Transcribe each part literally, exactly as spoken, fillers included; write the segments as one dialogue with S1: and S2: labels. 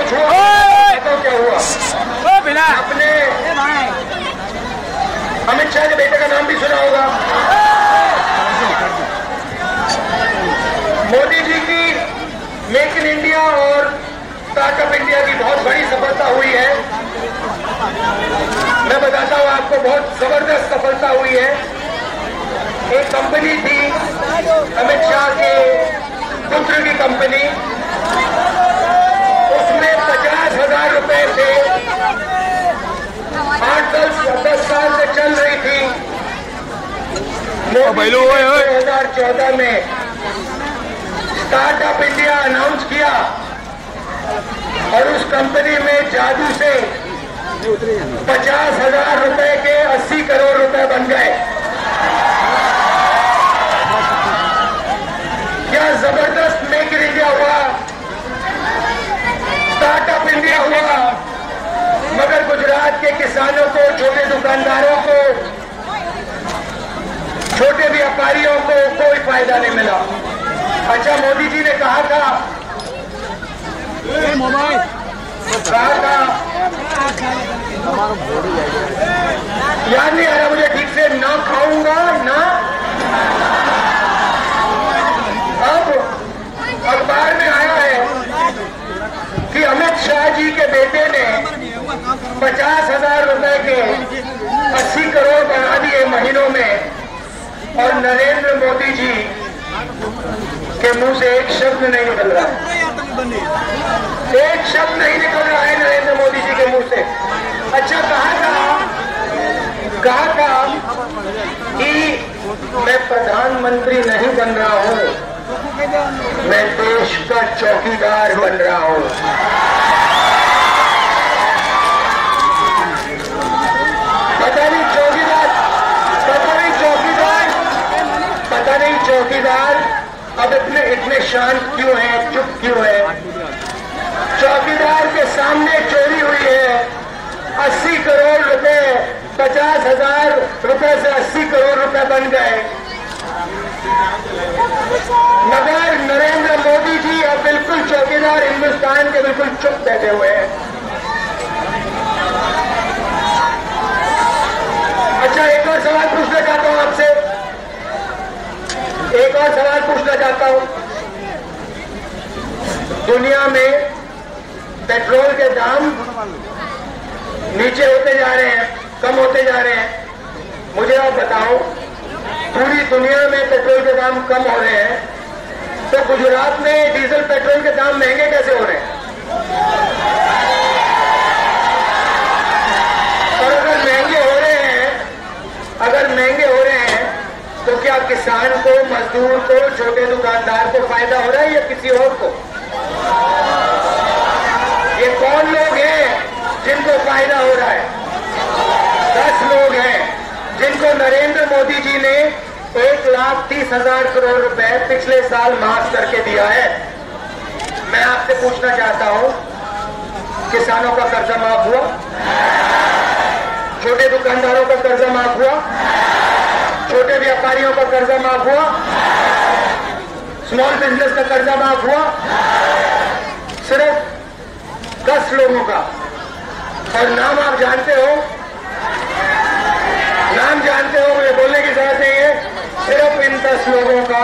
S1: कुछ हुआ तो क्या हुआ? अपने अमित शाह के बेटे का नाम भी सुना होगा। मोदी जी की मेक इन इंडिया और स्टार्टअप इंडिया की बहुत बड़ी सफलता हुई है। मैं बताता हूं आपको, बहुत जबरदस्त सफलता हुई है। एक कंपनी थी अमित शाह के पुत्र की कंपनी, उसमें पचास हजार रुपए थे, आठ दस दस साल से चल रही थी। मोदी जी ने दो हजार चौदह में स्टार्टअप इंडिया अनाउंस किया और उस कंपनी में जादू से पचास हजार रुपए के अस्सी करोड़ रुपए बन गए। क्या जबरदस्त मेक इन इंडिया हुआ, स्टार्टअप इंडिया हुआ, मगर गुजरात के किसानों को, छोटे दुकानदारों को, छोटे व्यापारियों को कोई फायदा नहीं मिला। अच्छा, मोदी जी ने कहा था कहा था याद नहीं आ रहा मुझे ठीक से, ना खाऊंगा ना। अब अखबार में आया है कि अमित शाह जी के बेटे ने पचास हजार रुपए के अस्सी करोड़ बना दिए महीनों में, और नरेंद्र मोदी जी के मुंह से एक शब्द नहीं निकल रहा है, एक शब्द नहीं निकल रहा है नरेंद्र मोदी जी के मुंह से। अच्छा, कहा था कहा था कि मैं प्रधानमंत्री नहीं बन रहा हूं, मैं देश का चौकीदार बन रहा हूं। पता नहीं चौकीदार पता नहीं चौकीदार पता नहीं चौकीदार अब इतने इतने शांत क्यों है, चुप क्यों है? चौकीदार के सामने चोरी हुई है, अस्सी करोड़ रुपए, पचास हजार रुपए से अस्सी करोड़ रुपए बन गए, मगर नरेंद्र मोदी जी अब बिल्कुल चौकीदार हिंदुस्तान के बिल्कुल चुप बैठे हुए हैं। अच्छा, एक और सवाल पूछना चाहता हूं आपसे, एक और सवाल पूछना चाहता हूं। दुनिया में पेट्रोल के दाम नीचे होते जा रहे हैं, कम होते जा रहे हैं। मुझे आप बताओ, पूरी दुनिया में पेट्रोल के दाम कम हो रहे हैं, तो गुजरात में डीजल पेट्रोल के दाम महंगे कैसे हो रहे हैं? और अगर महंगे हो रहे हैं अगर महंगे हो रहे हैं तो क्या किसान को, मजदूर को, छोटे दुकानदार को फायदा हो रहा है या किसी और को? ये कौन लोग हैं जिनको फायदा हो रहा है? दस लोग हैं जिनको नरेंद्र मोदी जी ने एक लाख तीस हजार करोड़ रुपए पिछले साल माफ करके दिया है। मैं आपसे पूछना चाहता हूं, किसानों का कर्जा माफ हुआ? छोटे दुकानदारों का कर्जा माफ हुआ? छोटे व्यापारियों का कर्जा माफ हुआ? स्मॉल बिजनेस का कर्जा माफ हुआ? सिर्फ दस लोगों का। और नाम आप जानते हो, नाम जानते हो, मुझे बोलने की जरूरत नहीं है। सिर्फ इन दस लोगों का,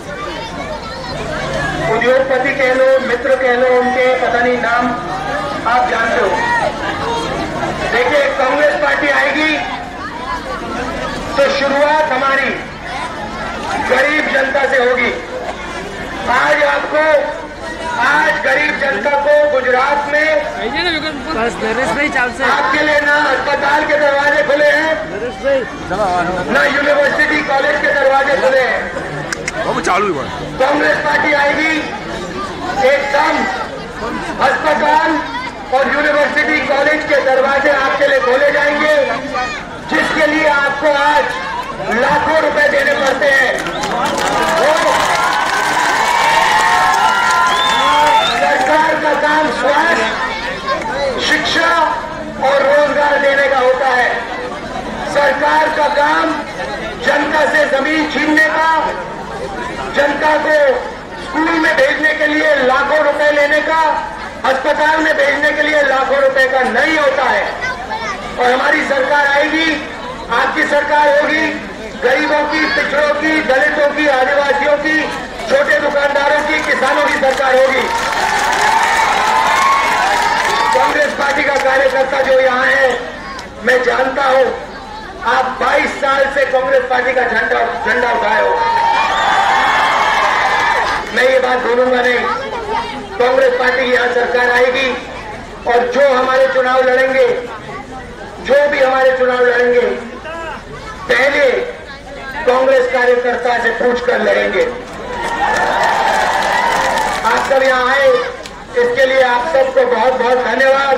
S1: उद्योगपति कह लो, मित्र कह लो, उनके पता नहीं नाम आप जानते हो। देखिए, कांग्रेस पार्टी आएगी तो शुरुआत हमारी गरीब जनता से होगी। आज आपको आज गरीब जनता को गुजरात में आपके लिए ना अस्पताल के दरवाजे खुले हैं, ना यूनिवर्सिटी कॉलेज के दरवाजे खुले हैं। कांग्रेस पार्टी आएगी, एकदम अस्पताल और यूनिवर्सिटी कॉलेज के दरवाजे आपके लिए खोले जाएंगे, जिसके लिए आपको आज लाखों रुपए देने पड़ते हैं। वो सरकार का काम स्वास्थ्य, शिक्षा और रोजगार देने का होता है। सरकार का काम जनता से जमीन छीनने का, जनता को स्कूल में भेजने के लिए लाखों रुपए लेने का, अस्पताल में भेजने के लिए लाखों रुपए का नहीं होता है। और हमारी सरकार आएगी, आपकी सरकार होगी, गरीबों की, पिछड़ों की, दलितों की, आदिवासियों की, छोटे दुकानदारों की, किसानों की सरकार होगी। कांग्रेस पार्टी का कार्यकर्ता जो यहाँ है, मैं जानता हूं आप बाईस साल से कांग्रेस पार्टी का झंडा झंडा उठाए हो। मैं ये बात बोलूंगा नहीं। कांग्रेस पार्टी की यहाँ सरकार आएगी और जो हमारे चुनाव लड़ेंगे, जो भी हमारे चुनाव लड़ेंगे, पहले कांग्रेस कार्यकर्ता से पूछकर लड़ेंगे। आप सब यहाँ आए, इसके लिए आप सबको बहुत बहुत धन्यवाद।